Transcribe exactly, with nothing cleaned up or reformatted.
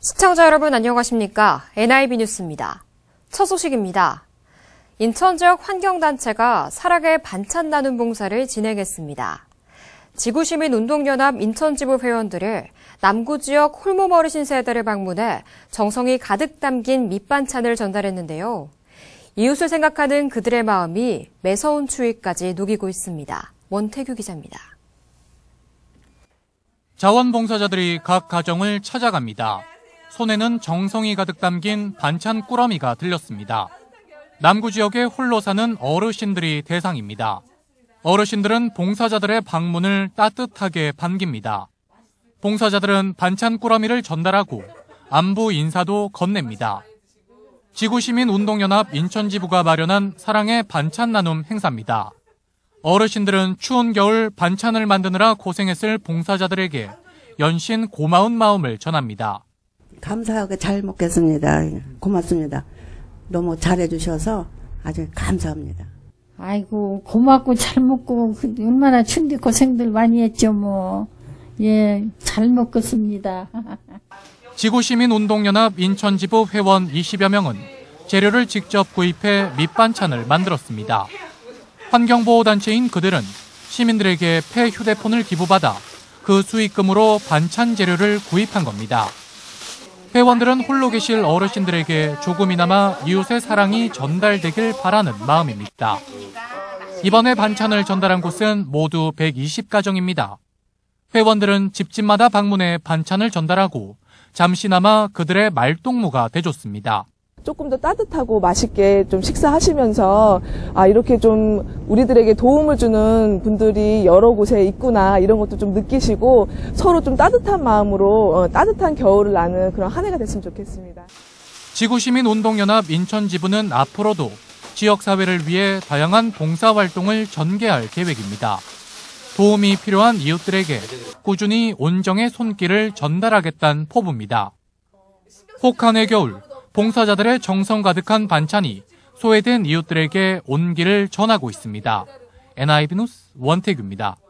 시청자 여러분 안녕하십니까? 엔아이비 뉴스입니다. 첫 소식입니다. 인천 지역 환경단체가 사랑의 반찬 나눔 봉사를 진행했습니다. 지구시민운동연합 인천지부 회원들이 남구 지역 홀몸 어르신 세대를 방문해 정성이 가득 담긴 밑반찬을 전달했는데요. 이웃을 생각하는 그들의 마음이 매서운 추위까지 녹이고 있습니다. 원태규 기자입니다. 자원봉사자들이 각 가정을 찾아갑니다. 손에는 정성이 가득 담긴 반찬 꾸러미가 들렸습니다. 남구 지역에 홀로 사는 어르신들이 대상입니다. 어르신들은 봉사자들의 방문을 따뜻하게 반깁니다. 봉사자들은 반찬 꾸러미를 전달하고 안부 인사도 건넵니다. 지구시민운동연합 인천지부가 마련한 사랑의 반찬 나눔 행사입니다. 어르신들은 추운 겨울 반찬을 만드느라 고생했을 봉사자들에게 연신 고마운 마음을 전합니다. 감사하게 잘 먹겠습니다. 고맙습니다. 너무 잘해주셔서 아주 감사합니다. 아이고 고맙고 잘 먹고 얼마나 추운데 고생들 많이 했죠 뭐. 예, 잘 먹겠습니다. 지구시민운동연합 인천지부 회원 이십여 명은 재료를 직접 구입해 밑반찬을 만들었습니다. 환경보호단체인 그들은 시민들에게 폐 휴대폰을 기부받아 그 수익금으로 반찬 재료를 구입한 겁니다. 회원들은 홀로 계실 어르신들에게 조금이나마 이웃의 사랑이 전달되길 바라는 마음입니다. 이번에 반찬을 전달한 곳은 모두 백이십 가정입니다. 회원들은 집집마다 방문해 반찬을 전달하고 잠시나마 그들의 말동무가 돼줬습니다. 조금 더 따뜻하고 맛있게 좀 식사하시면서 아 이렇게 좀 우리들에게 도움을 주는 분들이 여러 곳에 있구나 이런 것도 좀 느끼시고 서로 좀 따뜻한 마음으로 어, 따뜻한 겨울을 나는 그런 한 해가 됐으면 좋겠습니다. 지구시민운동연합 인천지부는 앞으로도 지역사회를 위해 다양한 봉사활동을 전개할 계획입니다. 도움이 필요한 이웃들에게 꾸준히 온정의 손길을 전달하겠다는 포부입니다. 혹한의 겨울, 봉사자들의 정성 가득한 반찬이 소외된 이웃들에게 온기를 전하고 있습니다. 엔아이비 뉴스 원태규입니다.